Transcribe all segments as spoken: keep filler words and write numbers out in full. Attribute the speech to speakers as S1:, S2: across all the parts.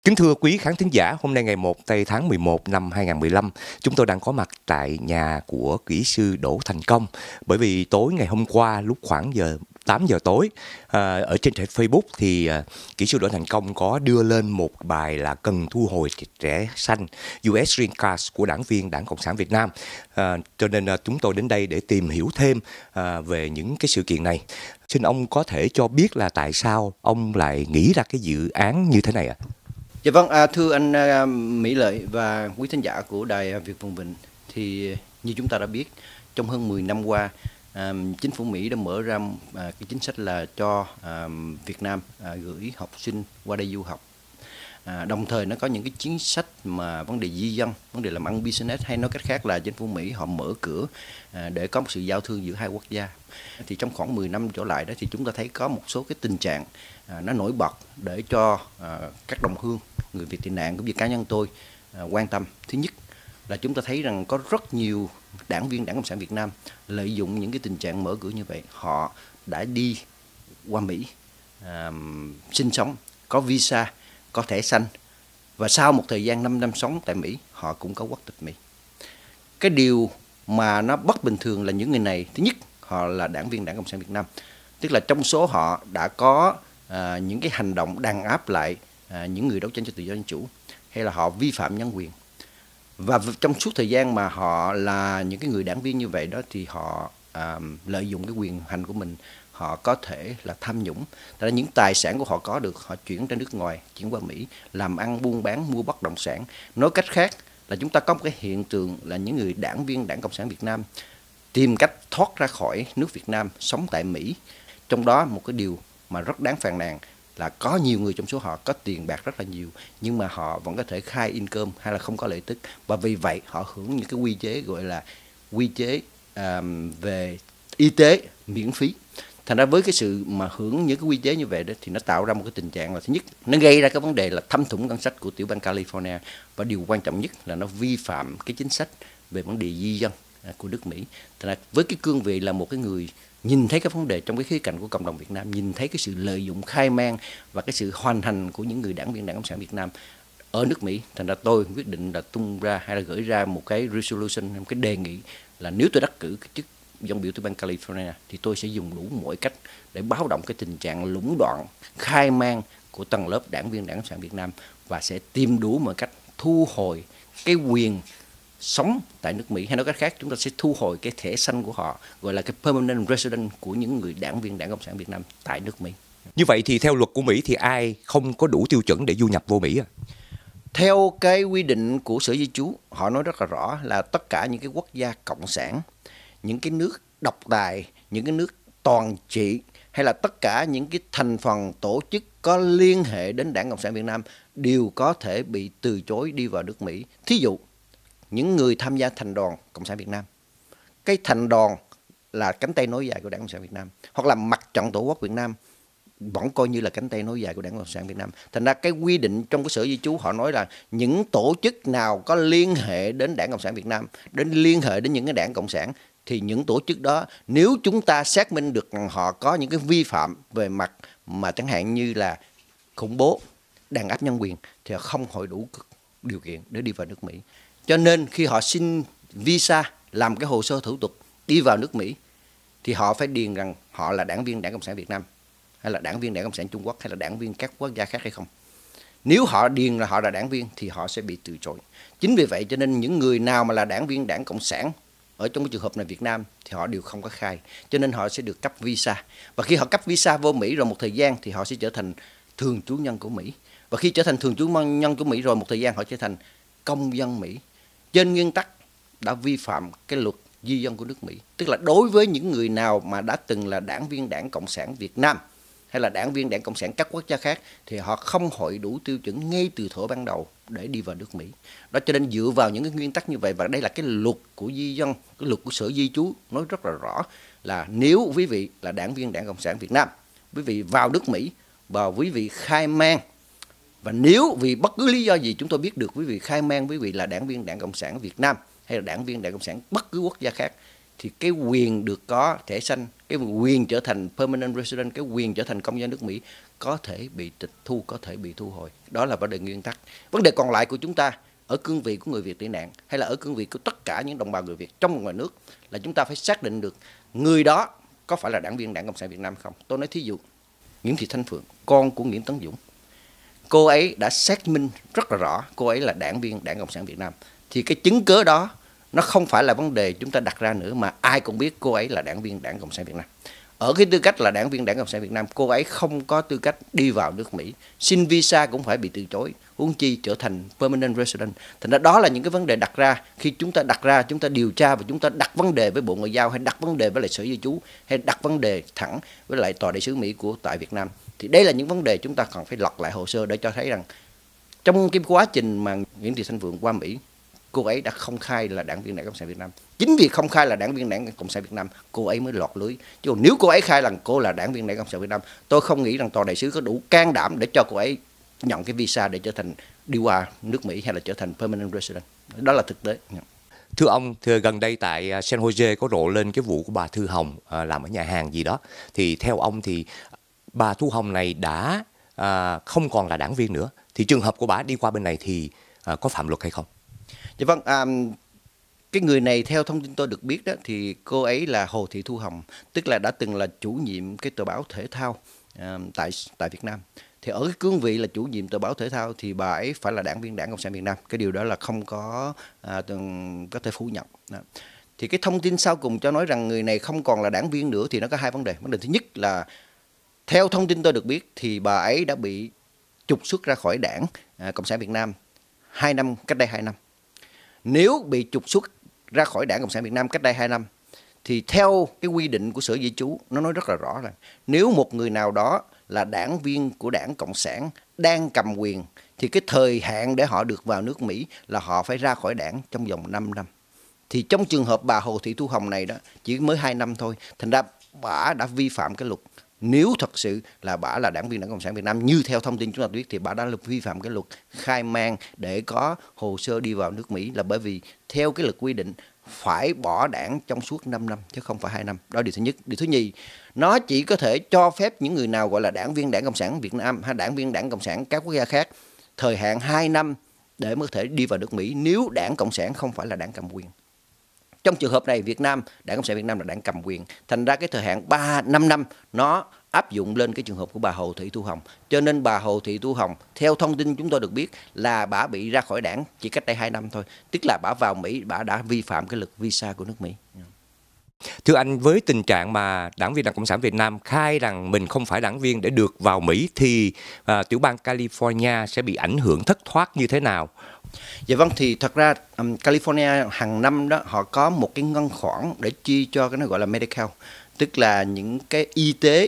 S1: Kính thưa quý khán thính giả, hôm nay ngày một tây tháng mười một năm hai nghìn không trăm mười lăm, chúng tôi đang có mặt tại nhà của kỹ sư Đỗ Thành Công. Bởi vì tối ngày hôm qua lúc khoảng giờ tám giờ tối, à, ở trên trang Facebook thì à, kỹ sư Đỗ Thành Công có đưa lên một bài là cần thu hồi thẻ xanh u ét Green Card của đảng viên Đảng Cộng sản Việt Nam. À, cho nên à, chúng tôi đến đây để tìm hiểu thêm à, về những cái sự kiện này. Xin ông có thể cho biết là tại sao ông lại nghĩ ra cái dự án như thế này ạ? À?
S2: Dạ vâng, à, thưa anh à, Mỹ Lợi và quý thính giả của Đài Việt Vùng Vịnh, thì như chúng ta đã biết, trong hơn mười năm qua, à, chính phủ Mỹ đã mở ra à, cái chính sách là cho à, Việt Nam à, gửi học sinh qua đây du học. À, đồng thời nó có những cái chính sách mà vấn đề di dân, vấn đề làm ăn business, hay nói cách khác là chính phủ Mỹ họ mở cửa à, để có một sự giao thương giữa hai quốc gia. Thì trong khoảng mười năm trở lại đó thì chúng ta thấy có một số cái tình trạng à, nó nổi bật để cho à, các đồng hương, người Việt tị nạn cũng như cá nhân tôi à, quan tâm. Thứ nhất là chúng ta thấy rằng có rất nhiều đảng viên Đảng Cộng sản Việt Nam lợi dụng những cái tình trạng mở cửa như vậy, họ đã đi qua Mỹ à, sinh sống, có visa, có thẻ xanh, và sau một thời gian năm năm sống tại Mỹ, họ cũng có quốc tịch Mỹ. Cái điều mà nó bất bình thường là những người này, thứ nhất, họ là đảng viên Đảng Cộng sản Việt Nam, tức là trong số họ đã có à, những cái hành động đàn áp lại à, những người đấu tranh cho tự do dân chủ, hay là họ vi phạm nhân quyền. Và trong suốt thời gian mà họ là những cái người đảng viên như vậy đó, thì họ à, lợi dụng cái quyền hành của mình, họ có thể là tham nhũng. Tại những tài sản của họ có được, họ chuyển ra nước ngoài, chuyển qua Mỹ, làm ăn buôn bán, mua bất động sản. Nói cách khác là chúng ta có một cái hiện tượng là những người đảng viên Đảng Cộng sản Việt Nam tìm cách thoát ra khỏi nước Việt Nam, sống tại Mỹ. Trong đó một cái điều mà rất đáng phàn nàn là có nhiều người trong số họ có tiền bạc rất là nhiều, nhưng mà họ vẫn có thể khai income hay là không có lợi tức, và vì vậy họ hưởng những cái quy chế gọi là quy chế à, về y tế miễn phí. Thành ra với cái sự mà hưởng những cái quy chế như vậy đó, thì nó tạo ra một cái tình trạng là thứ nhất, nó gây ra cái vấn đề là thâm thủng ngân sách của tiểu bang California, và điều quan trọng nhất là nó vi phạm cái chính sách về vấn đề di dân của nước Mỹ. Thành ra với cái cương vị là một cái người nhìn thấy cái vấn đề trong cái khía cạnh của cộng đồng Việt Nam, nhìn thấy cái sự lợi dụng khai man và cái sự hoành hành của những người đảng viên Đảng Cộng sản Việt Nam ở nước Mỹ, thành ra tôi quyết định là tung ra hay là gửi ra một cái resolution, một cái đề nghị là nếu tôi đắc cử cái chức dân biểu tiểu bang California thì tôi sẽ dùng đủ mọi cách để báo động cái tình trạng lũng đoạn, khai man của tầng lớp đảng viên Đảng Cộng sản Việt Nam, và sẽ tìm đủ mọi cách thu hồi cái quyền sống tại nước Mỹ, hay nói cách khác chúng ta sẽ thu hồi cái thẻ xanh của họ, gọi là cái permanent resident của những người đảng viên Đảng Cộng sản Việt Nam tại nước Mỹ.
S1: Như vậy thì theo luật của Mỹ thì ai không có đủ tiêu chuẩn để du nhập vô Mỹ à?
S2: Theo cái quy định của Sở Di trú, họ nói rất là rõ là tất cả những cái quốc gia cộng sản, những cái nước độc tài, những cái nước toàn trị, hay là tất cả những cái thành phần tổ chức có liên hệ đến Đảng Cộng sản Việt Nam đều có thể bị từ chối đi vào nước Mỹ. Thí dụ, những người tham gia thành đoàn Cộng sản Việt Nam, cái thành đoàn là cánh tay nối dài của Đảng Cộng sản Việt Nam, hoặc là mặt trận Tổ quốc Việt Nam vẫn coi như là cánh tay nối dài của Đảng Cộng sản Việt Nam. Thành ra cái quy định trong cái Sở Di trú họ nói là những tổ chức nào có liên hệ đến Đảng Cộng sản Việt Nam, đến liên hệ đến những cái đảng Cộng sản, thì những tổ chức đó nếu chúng ta xác minh được rằng họ có những cái vi phạm về mặt mà chẳng hạn như là khủng bố, đàn áp nhân quyền, thì họ không hội đủ điều kiện để đi vào nước Mỹ. Cho nên khi họ xin visa, làm cái hồ sơ thủ tục đi vào nước Mỹ, thì họ phải điền rằng họ là đảng viên Đảng Cộng sản Việt Nam, hay là đảng viên Đảng Cộng sản Trung Quốc, hay là đảng viên các quốc gia khác hay không. Nếu họ điền là họ là đảng viên thì họ sẽ bị từ chối. Chính vì vậy cho nên những người nào mà là đảng viên Đảng Cộng sản ở trong cái trường hợp này Việt Nam thì họ đều không có khai, cho nên họ sẽ được cấp visa. Và khi họ cấp visa vô Mỹ rồi một thời gian thì họ sẽ trở thành thường trú nhân của Mỹ. Và khi trở thành thường trú nhân của Mỹ rồi một thời gian họ trở thành công dân Mỹ. Trên nguyên tắc đã vi phạm cái luật di dân của nước Mỹ. Tức là đối với những người nào mà đã từng là đảng viên Đảng Cộng sản Việt Nam hay là đảng viên Đảng Cộng sản các quốc gia khác thì họ không hội đủ tiêu chuẩn ngay từ thuở ban đầu để đi vào nước Mỹ. Đó, cho nên dựa vào những cái nguyên tắc như vậy, và đây là cái luật của di dân, cái luật của Sở Di trú nói rất là rõ là nếu quý vị là đảng viên Đảng Cộng sản Việt Nam, quý vị vào nước Mỹ và quý vị khai man, và nếu vì bất cứ lý do gì chúng tôi biết được quý vị khai man quý vị là đảng viên Đảng Cộng sản Việt Nam hay là đảng viên Đảng Cộng sản bất cứ quốc gia khác, thì cái quyền được có thẻ xanh, cái quyền trở thành permanent resident, cái quyền trở thành công dân nước Mỹ có thể bị tịch thu, có thể bị thu hồi. Đó là vấn đề nguyên tắc. Vấn đề còn lại của chúng ta ở cương vị của người Việt tị nạn hay là ở cương vị của tất cả những đồng bào người Việt trong và ngoài nước là chúng ta phải xác định được người đó có phải là đảng viên Đảng Cộng sản Việt Nam không. Tôi nói thí dụ Nguyễn Thị Thanh Phượng, con của Nguyễn Tấn Dũng, cô ấy đã xác minh rất là rõ cô ấy là đảng viên Đảng Cộng sản Việt Nam. Thì cái chứng cớ đó nó không phải là vấn đề chúng ta đặt ra nữa, mà ai cũng biết cô ấy là đảng viên Đảng Cộng sản Việt Nam. Ở cái tư cách là đảng viên Đảng Cộng sản Việt Nam, cô ấy không có tư cách đi vào nước Mỹ, xin visa cũng phải bị từ chối, huống chi trở thành permanent resident. Thành ra đó là những cái vấn đề đặt ra. Khi chúng ta đặt ra, chúng ta điều tra và chúng ta đặt vấn đề với Bộ Ngoại giao hay đặt vấn đề với lại Sở Di trú hay đặt vấn đề thẳng với lại Tòa đại sứ Mỹ của tại Việt Nam, thì đây là những vấn đề chúng ta cần phải lật lại hồ sơ để cho thấy rằng trong cái quá trình mà Nguyễn Thị Thanh Phượng qua Mỹ, cô ấy đã không khai là đảng viên Đảng Cộng sản Việt Nam. Chính vì không khai là đảng viên Đảng Cộng sản Việt Nam, cô ấy mới lọt lưới. Chứ nếu cô ấy khai rằng cô là đảng viên Đảng Cộng sản Việt Nam, tôi không nghĩ rằng Tòa đại sứ có đủ can đảm để cho cô ấy nhận cái visa để trở thành đi qua nước Mỹ hay là trở thành permanent resident. Đó là thực tế.
S1: Thưa ông, thưa gần đây tại San Jose có rộ lên cái vụ của bà Thu Hồng à, làm ở nhà hàng gì đó. Thì theo ông thì bà Thu Hồng này đã à, không còn là đảng viên nữa. Thì trường hợp của bà đi qua bên này thì à, có phạm luật hay không?
S2: Dạ vâng, à, cái người này theo thông tin tôi được biết đó thì cô ấy là Hồ Thị Thu Hồng, tức là đã từng là chủ nhiệm cái tờ báo thể thao à, tại tại Việt Nam. Thì ở cái cương vị là chủ nhiệm tờ báo thể thao thì bà ấy phải là đảng viên Đảng Cộng sản Việt Nam. Cái điều đó là không có à, có thể phủ nhận. Đó. Thì cái thông tin sau cùng cho nói rằng người này không còn là đảng viên nữa thì nó có hai vấn đề. Vấn đề thứ nhất là theo thông tin tôi được biết thì bà ấy đã bị trục xuất ra khỏi Đảng à, Cộng sản Việt Nam hai năm cách đây hai năm. Nếu bị trục xuất ra khỏi Đảng Cộng sản Việt Nam cách đây hai năm thì theo cái quy định của Sở Di trú nó nói rất là rõ là nếu một người nào đó là đảng viên của Đảng Cộng sản đang cầm quyền thì cái thời hạn để họ được vào nước Mỹ là họ phải ra khỏi đảng trong vòng năm năm. Thì trong trường hợp bà Hồ Thị Thu Hồng này đó chỉ mới hai năm thôi, thành ra bà đã vi phạm cái luật. Nếu thật sự là bà là đảng viên Đảng Cộng sản Việt Nam như theo thông tin chúng ta biết thì bà đã vi phạm cái luật khai mang để có hồ sơ đi vào nước Mỹ, là bởi vì theo cái luật quy định phải bỏ đảng trong suốt năm năm chứ không phải hai năm. Đó là điều thứ nhất. Điều thứ nhì, nó chỉ có thể cho phép những người nào gọi là đảng viên Đảng Cộng sản Việt Nam hay đảng viên Đảng Cộng sản các quốc gia khác thời hạn hai năm để mới có thể đi vào nước Mỹ nếu đảng Cộng sản không phải là đảng cầm quyền. Trong trường hợp này Việt Nam, Đảng Cộng sản Việt Nam là đảng cầm quyền, thành ra cái thời hạn ba năm năm nó áp dụng lên cái trường hợp của bà Hồ Thị Thu Hồng. Cho nên bà Hồ Thị Thu Hồng theo thông tin chúng tôi được biết là bà bị ra khỏi đảng chỉ cách đây hai năm thôi, tức là bà vào Mỹ bà đã vi phạm cái luật visa của nước Mỹ.
S1: Thưa anh, với tình trạng mà đảng viên Đảng Cộng sản Việt Nam khai rằng mình không phải đảng viên để được vào Mỹ thì à, tiểu bang California sẽ bị ảnh hưởng thất thoát như thế nào?
S2: Dạ vâng, thì thật ra um, California hàng năm đó họ có một cái ngân khoản để chi cho cái nó gọi là Medicaid, tức là những cái y tế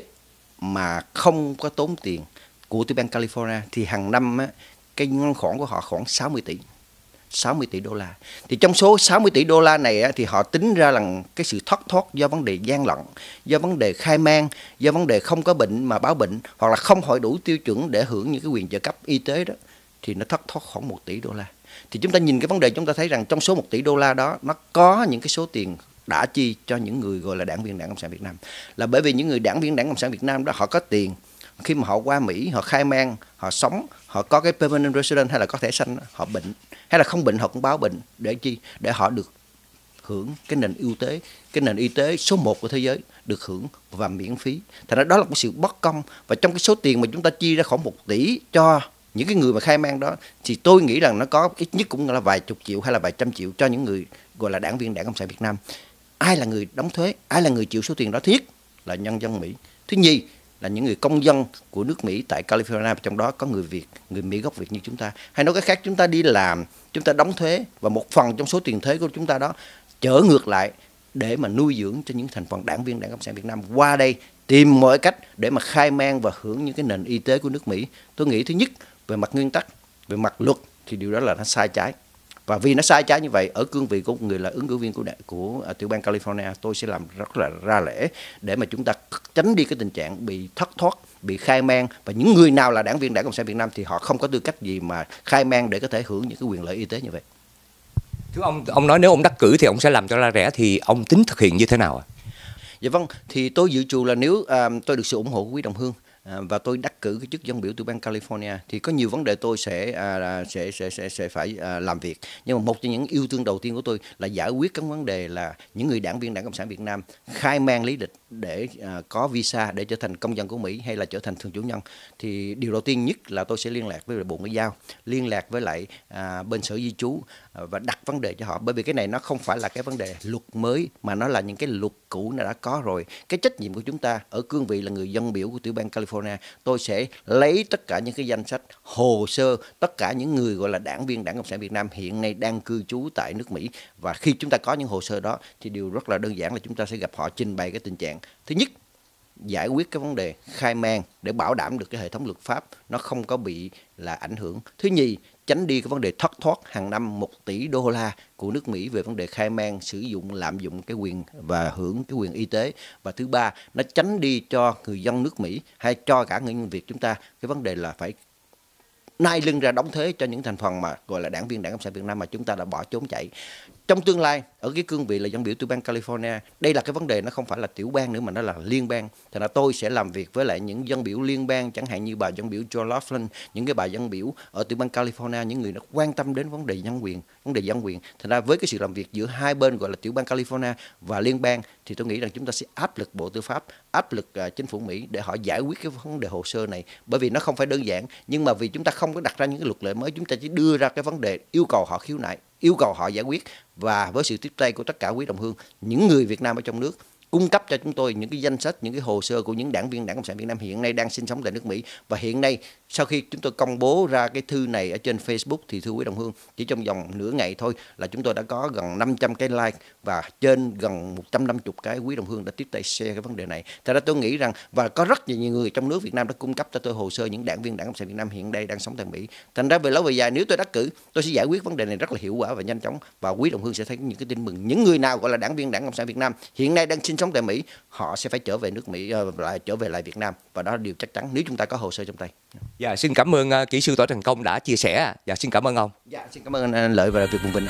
S2: mà không có tốn tiền của tiểu bang California. Thì hàng năm á, cái ngân khoản của họ khoảng sáu mươi tỷ. sáu mươi tỷ đô la. Thì trong số sáu mươi tỷ đô la này á, thì họ tính ra là cái sự thất thoát do vấn đề gian lận, do vấn đề khai man, do vấn đề không có bệnh mà báo bệnh, hoặc là không hội đủ tiêu chuẩn để hưởng những cái quyền trợ cấp y tế đó, thì nó thất thoát khoảng một tỷ đô la. Thì chúng ta nhìn cái vấn đề chúng ta thấy rằng trong số một tỷ đô la đó nó có những cái số tiền đã chi cho những người gọi là đảng viên Đảng Cộng sản Việt Nam. Là bởi vì những người đảng viên Đảng Cộng sản Việt Nam đó họ có tiền, khi mà họ qua Mỹ, họ khai man, họ sống, họ có cái permanent resident hay là có thẻ xanh, họ bệnh hay là không bệnh họ cũng báo bệnh để chi? Để họ được hưởng cái nền ưu tế, cái nền y tế số một của thế giới được hưởng và miễn phí. Thành ra đó là một sự bất công. Và trong cái số tiền mà chúng ta chi ra khoảng một tỷ cho những cái người mà khai man đó thì tôi nghĩ rằng nó có ít nhất cũng là vài chục triệu hay là vài trăm triệu cho những người gọi là đảng viên Đảng Cộng sản Việt Nam. Ai là người đóng thuế, ai là người chịu số tiền đó? Thứ nhất là nhân dân Mỹ, thứ nhì là những người công dân của nước Mỹ tại California, trong đó có người Việt, người Mỹ gốc Việt như chúng ta. Hay nói cách khác, chúng ta đi làm, chúng ta đóng thuế và một phần trong số tiền thuế của chúng ta đó trở ngược lại để mà nuôi dưỡng cho những thành phần đảng viên Đảng Cộng sản Việt Nam qua đây tìm mọi cách để mà khai man và hưởng những cái nền y tế của nước Mỹ. Tôi nghĩ thứ nhất về mặt nguyên tắc, về mặt luật thì điều đó là nó sai trái. Và vì nó sai trái như vậy, ở cương vị của một người là ứng cử viên của đại, của uh, tiểu bang California, tôi sẽ làm rất là ra lẽ để mà chúng ta tránh đi cái tình trạng bị thất thoát, bị khai man. Và những người nào là đảng viên Đảng Cộng sản Việt Nam thì họ không có tư cách gì mà khai man để có thể hưởng những cái quyền lợi y tế như vậy.
S1: Thưa ông, ông nói nếu ông đắc cử thì ông sẽ làm cho ra rẻ, thì ông tính thực hiện như thế nào ạ?
S2: Dạ vâng, thì tôi dự trù là nếu uh, tôi được sự ủng hộ của quý đồng hương à, và tôi đắc cử cái chức dân biểu tiểu bang California, thì có nhiều vấn đề tôi sẽ à, sẽ, sẽ sẽ sẽ phải à, làm việc. Nhưng mà một trong những ưu tiên đầu tiên của tôi là giải quyết các vấn đề là những người đảng viên Đảng Cộng sản Việt Nam khai man lý lịch để à, có visa để trở thành công dân của Mỹ hay là trở thành thường chủ nhân. Thì điều đầu tiên nhất là tôi sẽ liên lạc với Bộ Ngoại giao, liên lạc với lại à, bên Sở Di trú à, và đặt vấn đề cho họ, bởi vì cái này nó không phải là cái vấn đề luật mới mà nó là những cái luật cũ đã có rồi. Cái trách nhiệm của chúng ta ở cương vị là người dân biểu của tiểu bang California, tôi sẽ lấy tất cả những cái danh sách, hồ sơ, tất cả những người gọi là đảng viên Đảng Cộng sản Việt Nam hiện nay đang cư trú tại nước Mỹ, và khi chúng ta có những hồ sơ đó thì điều rất là đơn giản là chúng ta sẽ gặp họ, trình bày cái tình trạng. Thứ nhất, giải quyết cái vấn đề khai man để bảo đảm được cái hệ thống luật pháp nó không có bị là ảnh hưởng. Thứ nhì, tránh đi cái vấn đề thất thoát hàng năm một tỷ đô la của nước Mỹ về vấn đề khai man, sử dụng, lạm dụng cái quyền và hưởng cái quyền y tế. Và thứ ba, nó tránh đi cho người dân nước Mỹ hay cho cả người dân Việt chúng ta cái vấn đề là phải nai lưng ra đóng thuế cho những thành phần mà gọi là đảng viên Đảng Cộng sản Việt Nam mà chúng ta đã bỏ trốn chạy. Trong tương lai, ở cái cương vị là dân biểu tiểu bang California, đây là cái vấn đề nó không phải là tiểu bang nữa mà nó là liên bang. Thành ra tôi sẽ làm việc với lại những dân biểu liên bang, chẳng hạn như bà dân biểu Joe Laughlin, những cái bà dân biểu ở tiểu bang California, những người nó quan tâm đến vấn đề nhân quyền, vấn đề dân quyền. Thành ra với cái sự làm việc giữa hai bên gọi là tiểu bang California và liên bang, thì tôi nghĩ rằng chúng ta sẽ áp lực Bộ Tư pháp, áp lực uh, chính phủ Mỹ để họ giải quyết cái vấn đề hồ sơ này, bởi vì nó không phải đơn giản. Nhưng mà vì chúng ta không có đặt ra những cái luật lệ mới, chúng ta chỉ đưa ra cái vấn đề yêu cầu họ khiếu nại, yêu cầu họ giải quyết, và với sự tiếp tay của tất cả quý đồng hương, những người Việt Nam ở trong nước cung cấp cho chúng tôi những cái danh sách, những cái hồ sơ của những đảng viên Đảng Cộng sản Việt Nam hiện nay đang sinh sống tại nước Mỹ. Và hiện nay sau khi chúng tôi công bố ra cái thư này ở trên Facebook thì thưa quý đồng hương, chỉ trong vòng nửa ngày thôi là chúng tôi đã có gần năm trăm cái like và trên gần một trăm năm mươi cái quý đồng hương đã tiếp tay share cái vấn đề này. Thật ra tôi nghĩ rằng, và có rất nhiều người trong nước Việt Nam đã cung cấp cho tôi hồ sơ những đảng viên Đảng Cộng sản Việt Nam hiện nay đang sống tại Mỹ. Thành ra về lâu về dài, nếu tôi đắc cử, tôi sẽ giải quyết vấn đề này rất là hiệu quả và nhanh chóng, và quý đồng hương sẽ thấy những cái tin mừng. Những người nào gọi là đảng viên Đảng Cộng sản Việt Nam hiện nay đang sinh sống tại Mỹ, họ sẽ phải trở về nước Mỹ, lại trở về lại Việt Nam, và đó là điều chắc chắn nếu chúng ta có hồ sơ trong tay.
S1: Dạ, xin cảm ơn uh, kỹ sư Tỏ Thành Công đã chia sẻ. Dạ, xin cảm ơn ông.
S2: Dạ, xin cảm ơn anh Lợi và Việt Vùng Vịnh.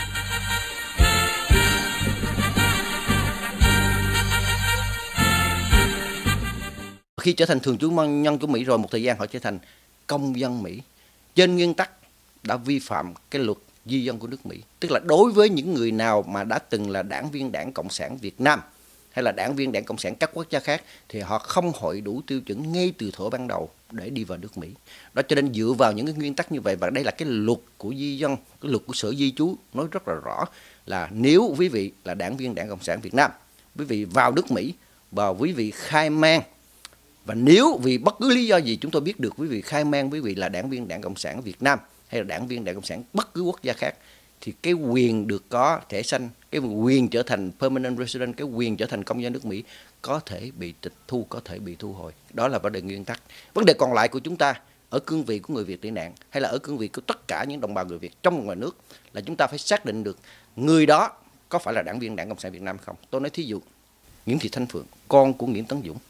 S2: Khi trở thành thường trú nhân của Mỹ rồi, một thời gian họ trở thành công dân Mỹ. Trên nguyên tắc đã vi phạm cái luật di dân của nước Mỹ. Tức là đối với những người nào mà đã từng là đảng viên Đảng Cộng sản Việt Nam hay là đảng viên Đảng Cộng sản các quốc gia khác thì họ không hội đủ tiêu chuẩn ngay từ thuở ban đầu để đi vào nước Mỹ. Đó, cho nên dựa vào những cái nguyên tắc như vậy, và đây là cái luật của di dân, cái luật của Sở Di trú nói rất là rõ là nếu quý vị là đảng viên Đảng Cộng sản Việt Nam, quý vị vào nước Mỹ và quý vị khai man, và nếu vì bất cứ lý do gì chúng tôi biết được quý vị khai man quý vị là đảng viên Đảng Cộng sản Việt Nam hay là đảng viên Đảng Cộng sản bất cứ quốc gia khác, thì cái quyền được có thẻ xanh, cái quyền trở thành permanent resident, cái quyền trở thành công dân nước Mỹ có thể bị tịch thu, có thể bị thu hồi. Đó là vấn đề nguyên tắc. Vấn đề còn lại của chúng ta ở cương vị của người Việt tị nạn hay là ở cương vị của tất cả những đồng bào người Việt trong và ngoài nước là chúng ta phải xác định được người đó có phải là đảng viên Đảng Cộng sản Việt Nam không. Tôi nói thí dụ Nguyễn Thị Thanh Phượng, con của Nguyễn Tấn Dũng,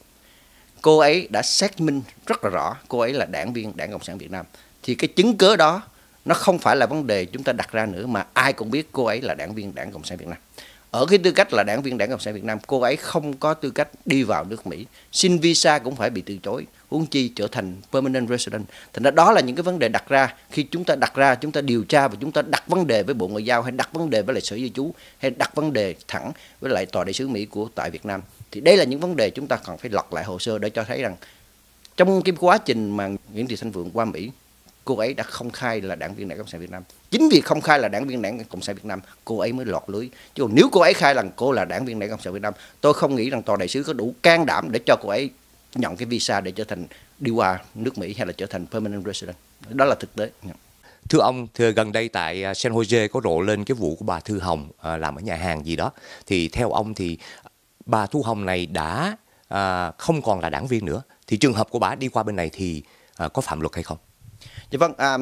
S2: cô ấy đã xác minh rất là rõ cô ấy là đảng viên Đảng Cộng sản Việt Nam, thì cái chứng cớ đó nó không phải là vấn đề chúng ta đặt ra nữa, mà ai cũng biết cô ấy là đảng viên Đảng Cộng sản Việt Nam. Ở cái tư cách là đảng viên Đảng Cộng sản Việt Nam, cô ấy không có tư cách đi vào nước Mỹ, xin visa cũng phải bị từ chối, huống chi trở thành permanent resident. Thành ra đó là những cái vấn đề đặt ra. Khi chúng ta đặt ra, chúng ta điều tra và chúng ta đặt vấn đề với Bộ Ngoại giao hay đặt vấn đề với lại Sở Di trú hay đặt vấn đề thẳng với lại Tòa đại sứ Mỹ của tại Việt Nam, thì đây là những vấn đề chúng ta cần phải lật lại hồ sơ để cho thấy rằng trong cái quá trình mà Nguyễn Thị Thanh Phượng qua Mỹ, cô ấy đã không khai là đảng viên Đảng Cộng sản Việt Nam. Chính vì không khai là đảng viên Đảng Cộng sản Việt Nam, cô ấy mới lọt lưới. Chứ còn nếu cô ấy khai rằng cô là đảng viên Đảng Cộng sản Việt Nam, tôi không nghĩ rằng Tòa đại sứ có đủ can đảm để cho cô ấy nhận cái visa để trở thành đi qua nước Mỹ hay là trở thành permanent resident. Đó là thực tế.
S1: Thưa ông, thưa gần đây tại San Jose có rộ lên cái vụ của bà Thư Hồng à, làm ở nhà hàng gì đó. Thì theo ông thì bà Thu Hồng này đã à, không còn là đảng viên nữa. Thì trường hợp của bà đi qua bên này thì à, có phạm luật hay không?
S2: Dạ vâng, à,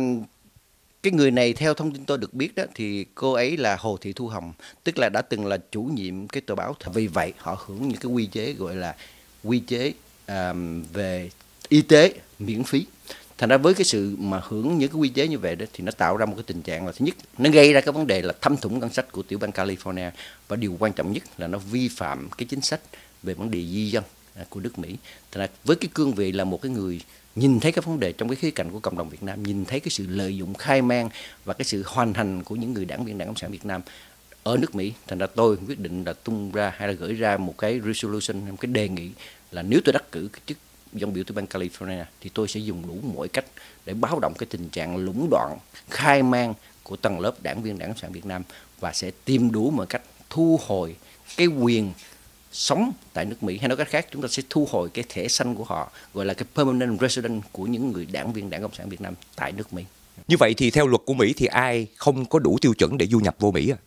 S2: cái người này theo thông tin tôi được biết đó thì cô ấy là Hồ Thị Thu Hồng, tức là đã từng là chủ nhiệm cái tờ báo. Vì vậy họ hưởng những cái quy chế gọi là quy chế à, về y tế miễn phí. Thành ra với cái sự mà hưởng những cái quy chế như vậy đó thì nó tạo ra một cái tình trạng là thứ nhất, nó gây ra cái vấn đề là thâm thủng ngân sách của tiểu bang California, và điều quan trọng nhất là nó vi phạm cái chính sách về vấn đề di dân à, của nước Mỹ. Thành ra với cái cương vị là một cái người nhìn thấy cái vấn đề trong cái khía cạnh của cộng đồng Việt Nam, nhìn thấy cái sự lợi dụng khai man và cái sự hoành hành của những người đảng viên Đảng Cộng sản Việt Nam ở nước Mỹ. Thành ra tôi quyết định là tung ra hay là gửi ra một cái resolution, một cái đề nghị là nếu tôi đắc cử cái chức dân biểu tiểu bang California thì tôi sẽ dùng đủ mọi cách để báo động cái tình trạng lũng đoạn, khai man của tầng lớp đảng viên Đảng Cộng sản Việt Nam và sẽ tìm đủ mọi cách thu hồi cái quyền sống tại nước Mỹ, hay nói cách khác chúng ta sẽ thu hồi cái thẻ xanh của họ, gọi là cái permanent resident của những người đảng viên Đảng Cộng sản Việt Nam tại nước Mỹ.
S1: Như vậy thì theo luật của Mỹ thì ai không có đủ tiêu chuẩn để du nhập vô Mỹ à?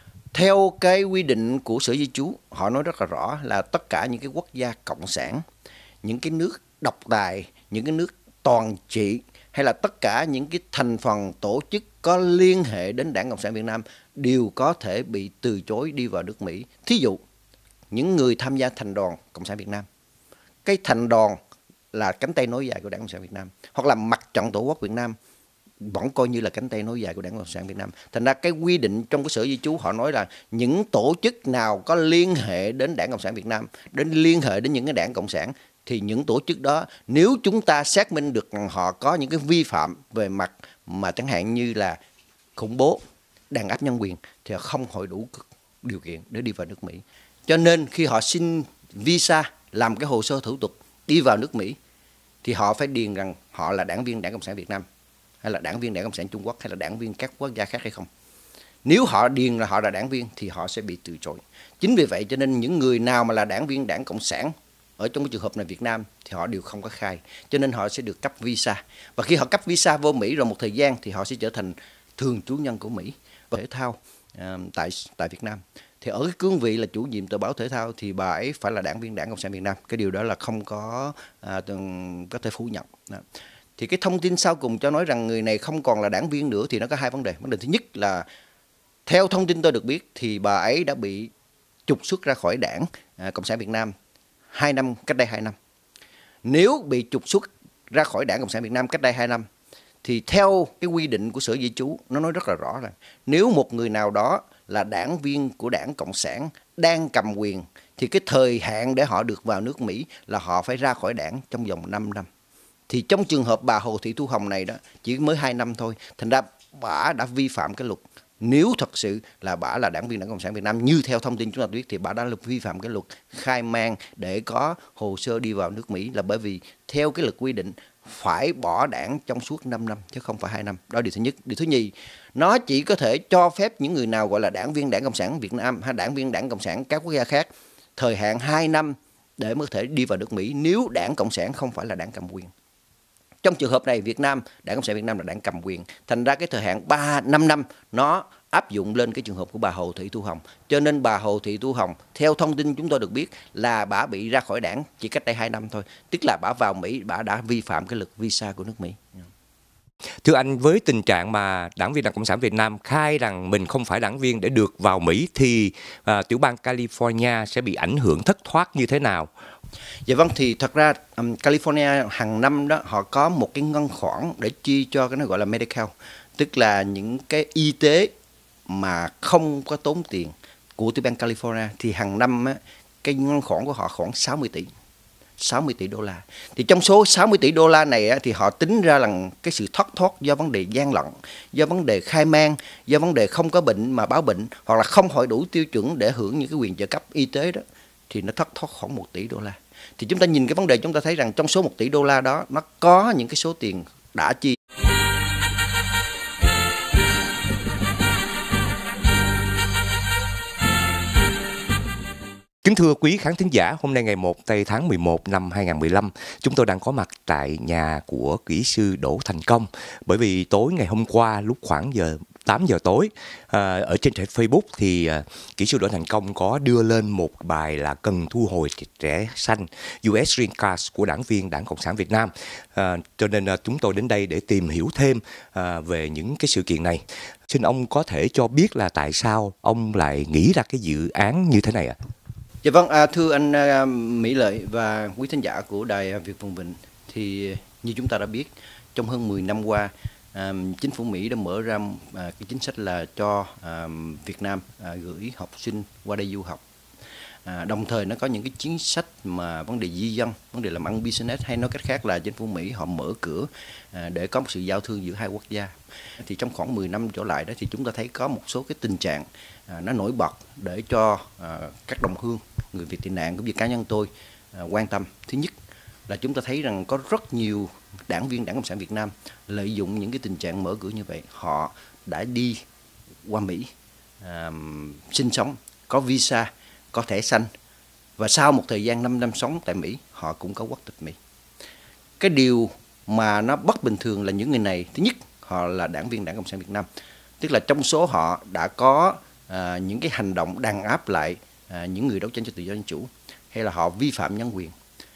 S2: Theo cái quy định của Sở Di trú, họ nói rất là rõ là tất cả những cái quốc gia cộng sản, những cái nước độc tài, những cái nước toàn trị hay là tất cả những cái thành phần tổ chức có liên hệ đến Đảng Cộng sản Việt Nam đều có thể bị từ chối đi vào nước Mỹ. Thí dụ, những người tham gia thành đoàn Cộng sản Việt Nam. Cái thành đoàn là cánh tay nối dài của Đảng Cộng sản Việt Nam, hoặc là mặt trận Tổ quốc Việt Nam vẫn coi như là cánh tay nối dài của Đảng Cộng sản Việt Nam. Thành ra cái quy định trong cái Sở Di trú họ nói là những tổ chức nào có liên hệ đến Đảng Cộng sản Việt Nam, đến liên hệ đến những cái đảng cộng sản, thì những tổ chức đó nếu chúng ta xác minh được rằng họ có những cái vi phạm về mặt mà chẳng hạn như là khủng bố, đàn áp nhân quyền thì họ không hội đủ điều kiện để đi vào nước Mỹ. Cho nên khi họ xin visa, làm cái hồ sơ thủ tục đi vào nước Mỹ thì họ phải điền rằng họ là đảng viên Đảng Cộng sản Việt Nam, hay là đảng viên Đảng Cộng sản Trung Quốc, hay là đảng viên các quốc gia khác hay không. Nếu họ điền là họ là đảng viên thì họ sẽ bị từ chối. Chính vì vậy cho nên những người nào mà là đảng viên Đảng Cộng sản ở trong cái trường hợp này Việt Nam thì họ đều không có khai, cho nên họ sẽ được cấp visa. Và khi họ cấp visa vô Mỹ rồi một thời gian thì họ sẽ trở thành thường trú nhân của Mỹ và thể thao uh, tại tại Việt Nam. Thì ở cái cương vị là chủ nhiệm tờ báo thể thao thì bà ấy phải là đảng viên Đảng Cộng sản Việt Nam. Cái điều đó là không có à, có thể phủ nhận. Đó. Thì cái thông tin sau cùng cho nói rằng người này không còn là đảng viên nữa thì nó có hai vấn đề. Vấn đề thứ nhất là theo thông tin tôi được biết thì bà ấy đã bị trục xuất ra khỏi Đảng à, Cộng sản Việt Nam hai năm, cách đây hai năm. Nếu bị trục xuất ra khỏi Đảng Cộng sản Việt Nam cách đây hai năm thì theo cái quy định của Sở Di trú nó nói rất là rõ là nếu một người nào đó là đảng viên của Đảng Cộng sản đang cầm quyền thì cái thời hạn để họ được vào nước Mỹ là họ phải ra khỏi đảng trong vòng năm năm. Thì trong trường hợp bà Hồ Thị Thu Hồng này đó chỉ mới hai năm thôi, thành ra bà đã vi phạm cái luật. Nếu thật sự là bà là đảng viên Đảng Cộng sản Việt Nam như theo thông tin chúng ta biết thì bà đã vi phạm cái luật khai man để có hồ sơ đi vào nước Mỹ, là bởi vì theo cái luật quy định phải bỏ đảng trong suốt năm năm chứ không phải hai năm. Đó là điều thứ nhất. Điều thứ nhì, nó chỉ có thể cho phép những người nào gọi là đảng viên Đảng Cộng sản Việt Nam hay đảng viên Đảng Cộng sản các quốc gia khác thời hạn hai năm để mới có thể đi vào nước Mỹ nếu đảng Cộng sản không phải là đảng cầm quyền. Trong trường hợp này Việt Nam, Đảng Cộng sản Việt Nam là đảng cầm quyền, thành ra cái thời hạn ba năm năm nó áp dụng lên cái trường hợp của bà Hồ Thị Thu Hồng. Cho nên bà Hồ Thị Thu Hồng theo thông tin chúng tôi được biết là bà bị ra khỏi đảng chỉ cách đây hai năm thôi, tức là bà vào Mỹ bà đã vi phạm cái luật visa của nước Mỹ.
S1: Thưa anh, với tình trạng mà đảng viên Đảng Cộng sản Việt Nam khai rằng mình không phải đảng viên để được vào Mỹ thì à, tiểu bang California sẽ bị ảnh hưởng thất thoát như thế nào?
S2: Dạ vâng, thì thật ra um, California hàng năm đó họ có một cái ngân khoản để chi cho cái nó gọi là Medicaid, tức là những cái y tế mà không có tốn tiền của tiểu bang California, thì hàng năm á, cái ngân khoản của họ khoảng sáu mươi tỷ. sáu mươi tỷ đô la. Thì trong số sáu mươi tỷ đô la này á, thì họ tính ra là cái sự thất thoát do vấn đề gian lận, do vấn đề khai man, do vấn đề không có bệnh mà báo bệnh, hoặc là không hội đủ tiêu chuẩn để hưởng những cái quyền trợ cấp y tế đó, thì nó thất thoát khoảng một tỷ đô la. Thì chúng ta nhìn cái vấn đề chúng ta thấy rằng trong số một tỷ đô la đó nó có những cái số tiền đã chi.
S1: Kính thưa quý khán thính giả, hôm nay ngày một tây tháng mười một năm hai nghìn không trăm mười lăm, chúng tôi đang có mặt tại nhà của kỹ sư Đỗ Thành Công. Bởi vì tối ngày hôm qua lúc khoảng giờ tám giờ tối, à, ở trên Facebook thì à, kỹ sư Đỗ Thành Công có đưa lên một bài là cần thu hồi thẻ xanh u ét Green Card của đảng viên Đảng Cộng sản Việt Nam. À, cho nên à, chúng tôi đến đây để tìm hiểu thêm à, về những cái sự kiện này. Xin ông có thể cho biết là tại sao ông lại nghĩ ra cái dự án như thế này ạ? À?
S2: Dạ vâng, à, thưa anh à, Mỹ Lợi và quý thính giả của Đài Việt Vùng Vịnh, thì như chúng ta đã biết, trong hơn mười năm qua, à, chính phủ Mỹ đã mở ra à, cái chính sách là cho à, Việt Nam à, gửi học sinh qua đây du học. À, đồng thời nó có những cái chính sách mà vấn đề di dân, vấn đề làm ăn business, hay nói cách khác là chính phủ Mỹ họ mở cửa à, để có một sự giao thương giữa hai quốc gia. Thì trong khoảng mười năm trở lại đó thì chúng ta thấy có một số cái tình trạng à, nó nổi bật để cho à, các đồng hương, người Việt tị nạn cũng như cá nhân tôi à, quan tâm. Thứ nhất là chúng ta thấy rằng có rất nhiều đảng viên Đảng Cộng sản Việt Nam lợi dụng những cái tình trạng mở cửa như vậy, họ đã đi qua Mỹ à, sinh sống, có visa, có thẻ xanh, và sau một thời gian năm năm sống tại Mỹ, họ cũng có quốc tịch Mỹ. Cái điều mà nó bất bình thường là những người này, thứ nhất, họ là đảng viên Đảng Cộng sản Việt Nam, tức là trong số họ đã có à, những cái hành động đàn áp lại à, những người đấu tranh cho tự do dân chủ, hay là họ vi phạm nhân quyền.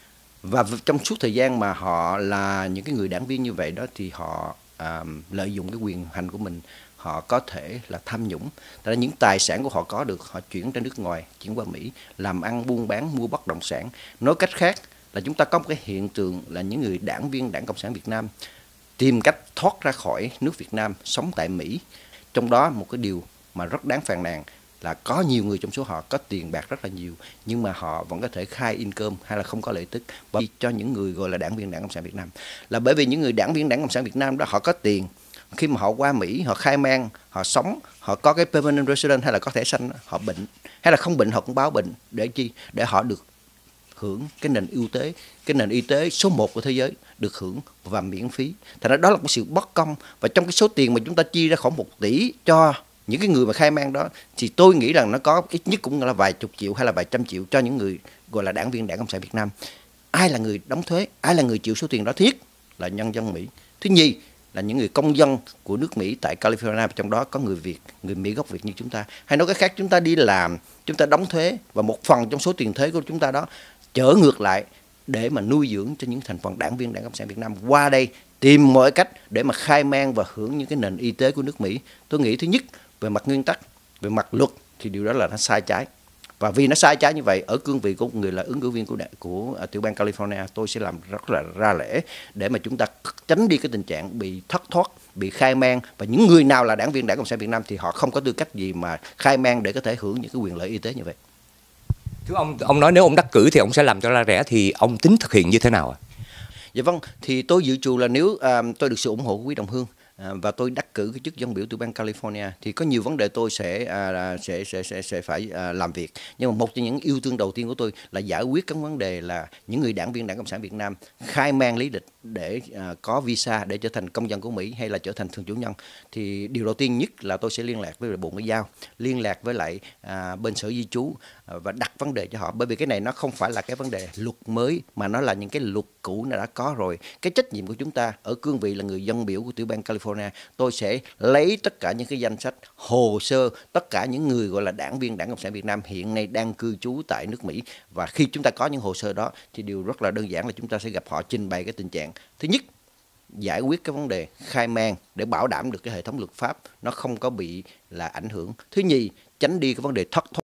S2: Và trong suốt thời gian mà họ là những cái người đảng viên như vậy đó thì họ à, lợi dụng cái quyền hành của mình, họ có thể là tham nhũng. Tại là những tài sản của họ có được, họ chuyển ra nước ngoài, chuyển qua Mỹ, làm ăn buôn bán, mua bất động sản. Nói cách khác là chúng ta có một cái hiện tượng là những người đảng viên Đảng Cộng sản Việt Nam tìm cách thoát ra khỏi nước Việt Nam, sống tại Mỹ. Trong đó một cái điều mà rất đáng phàn nàn là có nhiều người trong số họ có tiền bạc rất là nhiều, nhưng mà họ vẫn có thể khai income hay là không có lợi tức cho những người gọi là đảng viên Đảng Cộng sản Việt Nam. Là bởi vì những người đảng viên Đảng Cộng sản Việt Nam đó họ có tiền, khi mà họ qua Mỹ, họ khai mang, họ sống, họ có cái permanent resident hay là có thẻ xanh, họ bệnh hay là không bệnh họ cũng báo bệnh để chi? Để họ được hưởng cái nền ưu tế, cái nền y tế số một của thế giới, được hưởng và miễn phí. Thành ra đó là một sự bất công, và trong cái số tiền mà chúng ta chia ra khoảng một tỷ cho những cái người mà khai mang đó, thì tôi nghĩ rằng nó có ít nhất cũng là vài chục triệu hay là vài trăm triệu cho những người gọi là đảng viên Đảng Cộng sản Việt Nam. Ai là người đóng thuế, ai là người chịu số tiền đó? Thiết là nhân dân Mỹ. Thứ nhì là những người công dân của nước Mỹ tại California, trong đó có người Việt, người Mỹ gốc Việt như chúng ta. Hay nói cái khác, chúng ta đi làm, chúng ta đóng thuế, và một phần trong số tiền thuế của chúng ta đó trở ngược lại để mà nuôi dưỡng cho những thành phần đảng viên Đảng Cộng sản Việt Nam qua đây tìm mọi cách để mà khai mang và hưởng những cái nền y tế của nước Mỹ. Tôi nghĩ thứ nhất, về mặt nguyên tắc, về mặt luật thì điều đó là nó sai trái. Và vì nó sai trái như vậy, ở cương vị của một người là ứng cử viên của của tiểu bang California, tôi sẽ làm rất là ra lẽ để mà chúng ta tránh đi cái tình trạng bị thất thoát, bị khai mang. Và những người nào là đảng viên Đảng Cộng sản Việt Nam thì họ không có tư cách gì mà khai mang để có thể hưởng những cái quyền lợi y tế như vậy.
S1: Thưa ông, ông nói nếu ông đắc cử thì ông sẽ làm cho ra rẻ, thì ông tính thực hiện như thế nào ạ?
S2: Dạ vâng, thì tôi dự trù là nếu à, tôi được sự ủng hộ của quý đồng hương à, và tôi đắc cử cái chức dân biểu tiểu bang California, thì có nhiều vấn đề tôi sẽ à, sẽ, sẽ sẽ sẽ phải à, làm việc. Nhưng mà một trong những ưu tiên đầu tiên của tôi là giải quyết các vấn đề là những người đảng viên Đảng Cộng sản Việt Nam khai mang lý lịch để à, có visa để trở thành công dân của Mỹ hay là trở thành thường chủ nhân. Thì điều đầu tiên nhất là tôi sẽ liên lạc với Bộ Ngoại giao, liên lạc với lại à, bên Sở Di trú à, và đặt vấn đề cho họ. Bởi vì cái này nó không phải là cái vấn đề luật mới, mà nó là những cái luật cũ nó đã có rồi. Cái trách nhiệm của chúng ta ở cương vị là người dân biểu của tiểu bang California, tôi sẽ lấy tất cả những cái danh sách, hồ sơ, tất cả những người gọi là đảng viên Đảng Cộng sản Việt Nam hiện nay đang cư trú tại nước Mỹ. Và khi chúng ta có những hồ sơ đó thì điều rất là đơn giản là chúng ta sẽ gặp họ, trình bày cái tình trạng. Thứ nhất, giải quyết cái vấn đề khai mang để bảo đảm được cái hệ thống luật pháp nó không có bị là ảnh hưởng. Thứ nhì, tránh đi cái vấn đề thất thoát